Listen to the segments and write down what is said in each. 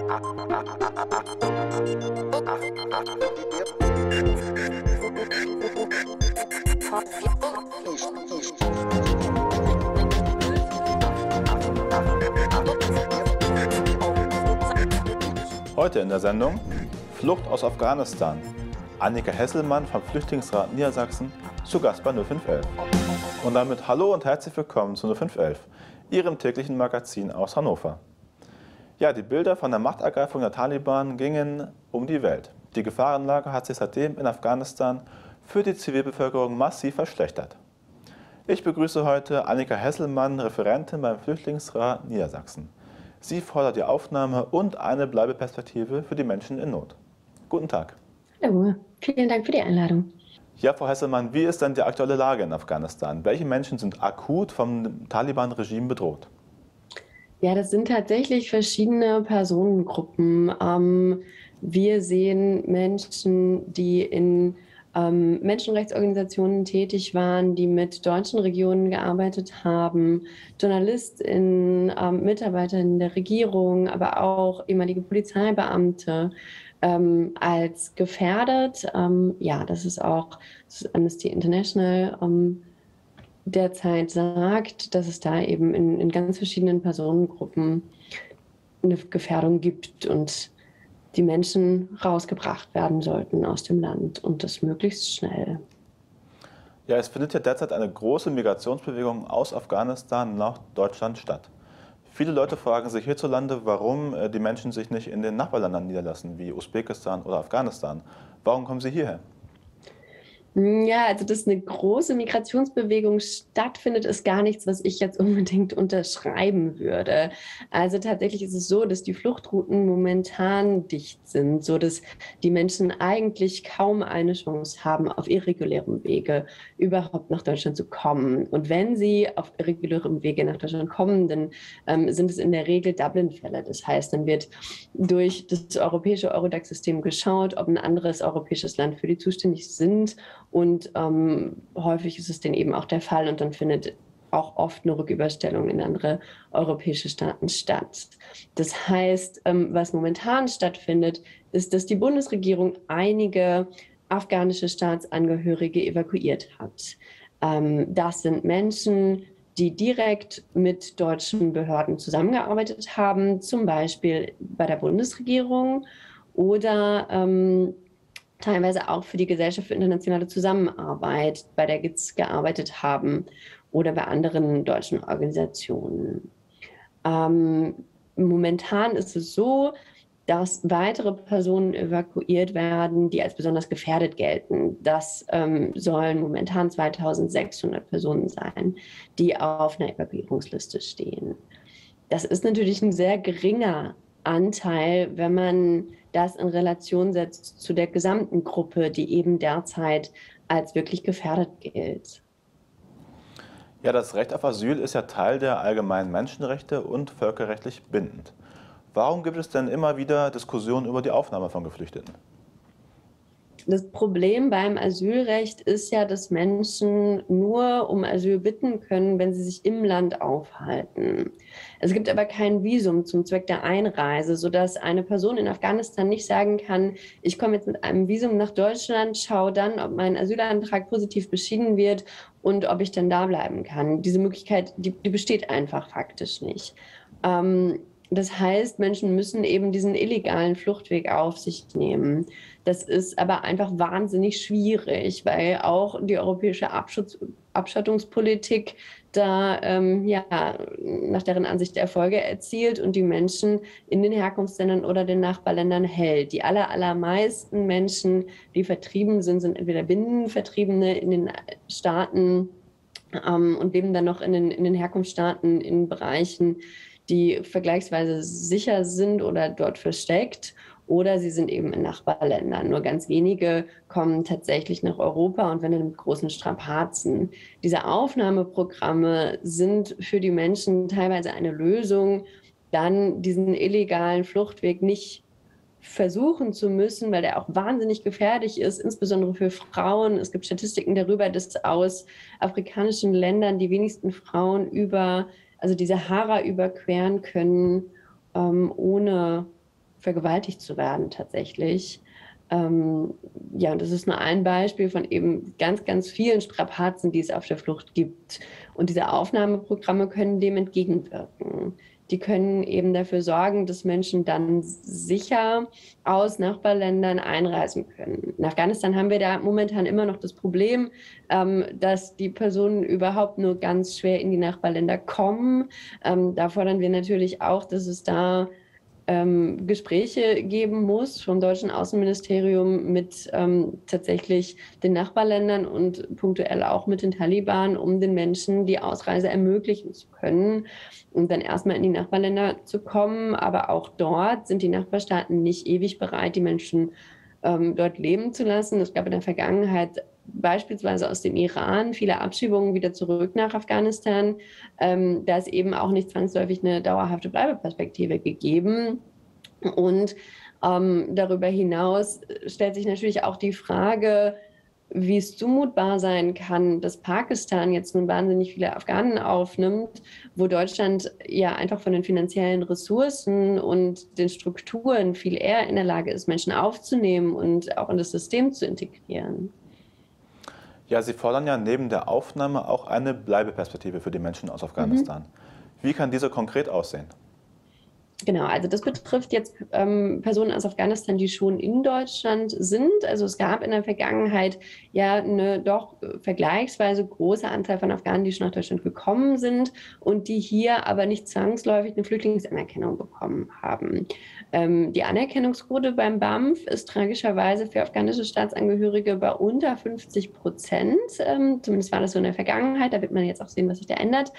Heute in der Sendung Flucht aus Afghanistan. Annika Hesselmann vom Flüchtlingsrat Niedersachsen zu Gast bei 0511. Und damit hallo und herzlich willkommen zu 0511, Ihrem täglichen Magazin aus Hannover. Ja, die Bilder von der Machtergreifung der Taliban gingen um die Welt. Die Gefahrenlage hat sich seitdem in Afghanistan für die Zivilbevölkerung massiv verschlechtert. Ich begrüße heute Annika Hesselmann, Referentin beim Flüchtlingsrat Niedersachsen. Sie fordert die Aufnahme und eine Bleibeperspektive für die Menschen in Not. Guten Tag. Hallo, vielen Dank für die Einladung. Ja, Frau Hesselmann, wie ist denn die aktuelle Lage in Afghanistan? Welche Menschen sind akut vom Taliban-Regime bedroht? Ja, das sind tatsächlich verschiedene Personengruppen. Wir sehen Menschen, die in Menschenrechtsorganisationen tätig waren, die mit deutschen Regionen gearbeitet haben, JournalistInnen, Mitarbeiter in der Regierung, aber auch ehemalige Polizeibeamte als gefährdet. Ja, das ist auch Amnesty International derzeit sagt, dass es da eben in ganz verschiedenen Personengruppen eine Gefährdung gibt und die Menschen rausgebracht werden sollten aus dem Land und das möglichst schnell. Ja, es findet ja derzeit eine große Migrationsbewegung aus Afghanistan nach Deutschland statt. Viele Leute fragen sich hierzulande, warum die Menschen sich nicht in den Nachbarländern niederlassen, wie Usbekistan oder Afghanistan. Warum kommen sie hierher? Ja, also dass eine große Migrationsbewegung stattfindet, ist gar nichts, was ich jetzt unbedingt unterschreiben würde. Also tatsächlich ist es so, dass die Fluchtrouten momentan dicht sind, so dass die Menschen eigentlich kaum eine Chance haben, auf irregulärem Wege überhaupt nach Deutschland zu kommen. Und wenn sie auf irregulärem Wege nach Deutschland kommen, dann sind es in der Regel Dublin-Fälle. Das heißt, dann wird durch das europäische Eurodac-System geschaut, ob ein anderes europäisches Land für die zuständig sind. Und häufig ist es dann eben auch der Fall und dann findet auch oft eine Rücküberstellung in andere europäische Staaten statt. Das heißt, was momentan stattfindet, ist, dass die Bundesregierung einige afghanische Staatsangehörige evakuiert hat. Das sind Menschen, die direkt mit deutschen Behörden zusammengearbeitet haben, zum Beispiel bei der Bundesregierung oder teilweise auch für die Gesellschaft für internationale Zusammenarbeit, bei der GIZ gearbeitet haben oder bei anderen deutschen Organisationen. Momentan ist es so, dass weitere Personen evakuiert werden, die als besonders gefährdet gelten. Das sollen momentan 2600 Personen sein, die auf einer Evakuierungsliste stehen. Das ist natürlich ein sehr geringer Anteil, wenn man das in Relation setzt zu der gesamten Gruppe, die eben derzeit als wirklich gefährdet gilt. Ja, das Recht auf Asyl ist ja Teil der allgemeinen Menschenrechte und völkerrechtlich bindend. Warum gibt es denn immer wieder Diskussionen über die Aufnahme von Geflüchteten? Das Problem beim Asylrecht ist ja, dass Menschen nur um Asyl bitten können, wenn sie sich im Land aufhalten. Es gibt aber kein Visum zum Zweck der Einreise, sodass eine Person in Afghanistan nicht sagen kann, ich komme jetzt mit einem Visum nach Deutschland, schaue dann, ob mein Asylantrag positiv beschieden wird und ob ich dann da bleiben kann. Diese Möglichkeit, die besteht einfach faktisch nicht. Das heißt, Menschen müssen eben diesen illegalen Fluchtweg auf sich nehmen. Das ist aber einfach wahnsinnig schwierig, weil auch die europäische Abschottungspolitik da nach deren Ansicht Erfolge erzielt und die Menschen in den Herkunftsländern oder den Nachbarländern hält. Die allermeisten Menschen, die vertrieben sind, sind entweder Binnenvertriebene in den Staaten und leben dann noch in den Herkunftsstaaten in Bereichen, die vergleichsweise sicher sind oder dort versteckt, oder sie sind eben in Nachbarländern. Nur ganz wenige kommen tatsächlich nach Europa und wenn dann mit großen Strapazen. Diese Aufnahmeprogramme sind für die Menschen teilweise eine Lösung, dann diesen illegalen Fluchtweg nicht versuchen zu müssen, weil der auch wahnsinnig gefährlich ist, insbesondere für Frauen. Es gibt Statistiken darüber, dass aus afrikanischen Ländern die wenigsten Frauen die Sahara überqueren können, ohne vergewaltigt zu werden tatsächlich. Ja, und das ist nur ein Beispiel von eben ganz, ganz vielen Strapazen, die es auf der Flucht gibt. Und diese Aufnahmeprogramme können dem entgegenwirken. Die können eben dafür sorgen, dass Menschen dann sicher aus Nachbarländern einreisen können. In Afghanistan haben wir da momentan immer noch das Problem, dass die Personen überhaupt nur ganz schwer in die Nachbarländer kommen. Da fordern wir natürlich auch, dass es da Gespräche geben muss vom deutschen Außenministerium mit tatsächlich den Nachbarländern und punktuell auch mit den Taliban, um den Menschen die Ausreise ermöglichen zu können und dann erstmal in die Nachbarländer zu kommen. Aber auch dort sind die Nachbarstaaten nicht ewig bereit, die Menschen dort leben zu lassen. Es gab in der Vergangenheit beispielsweise aus dem Iran viele Abschiebungen wieder zurück nach Afghanistan. Da ist eben auch nicht zwangsläufig eine dauerhafte Bleibeperspektive gegeben. Und darüber hinaus stellt sich natürlich auch die Frage, wie es zumutbar sein kann, dass Pakistan jetzt nun wahnsinnig viele Afghanen aufnimmt, wo Deutschland ja einfach von den finanziellen Ressourcen und den Strukturen viel eher in der Lage ist, Menschen aufzunehmen und auch in das System zu integrieren. Ja, Sie fordern ja neben der Aufnahme auch eine Bleibeperspektive für die Menschen aus Afghanistan. Wie kann diese konkret aussehen? Genau, also das betrifft jetzt Personen aus Afghanistan, die schon in Deutschland sind. Also es gab in der Vergangenheit ja eine doch vergleichsweise große Anzahl von Afghanen, die schon nach Deutschland gekommen sind und die hier aber nicht zwangsläufig eine Flüchtlingsanerkennung bekommen haben. Die Anerkennungsquote beim BAMF ist tragischerweise für afghanische Staatsangehörige bei unter 50%. Zumindest war das so in der Vergangenheit. Da wird man jetzt auch sehen, was sich da ändert.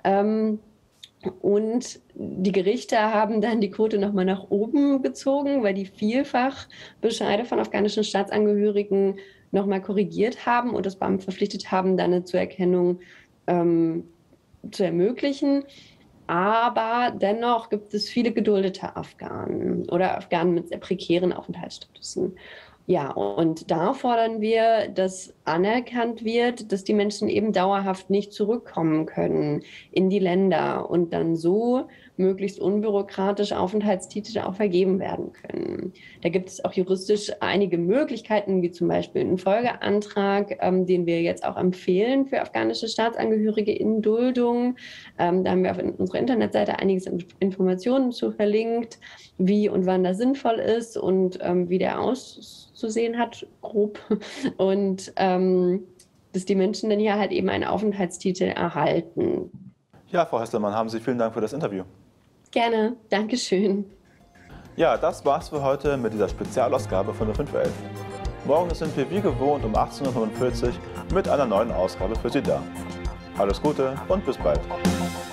Und die Gerichte haben dann die Quote nochmal nach oben gezogen, weil die vielfach Bescheide von afghanischen Staatsangehörigen nochmal korrigiert haben und das BAMF verpflichtet haben, dann eine Zuerkennung zu ermöglichen. Aber dennoch gibt es viele geduldete Afghanen oder Afghanen mit sehr prekären Aufenthaltsstatusen. Ja, und da fordern wir, dass anerkannt wird, dass die Menschen eben dauerhaft nicht zurückkommen können in die Länder und dann so möglichst unbürokratisch Aufenthaltstitel auch vergeben werden können. Da gibt es auch juristisch einige Möglichkeiten, wie zum Beispiel einen Folgeantrag, den wir jetzt auch empfehlen für afghanische Staatsangehörige in Duldung. Da haben wir auf unserer Internetseite einiges an Informationen zu verlinkt, wie und wann das sinnvoll ist und wie der auszusehen hat, grob. Und dass die Menschen dann hier halt eben einen Aufenthaltstitel erhalten. Ja, Frau Hesselmann, haben Sie vielen Dank für das Interview. Gerne, Dankeschön. Ja, das war's für heute mit dieser Spezialausgabe von der 511. Morgen sind wir wie gewohnt um 18:45 Uhr mit einer neuen Ausgabe für Sie da. Alles Gute und bis bald.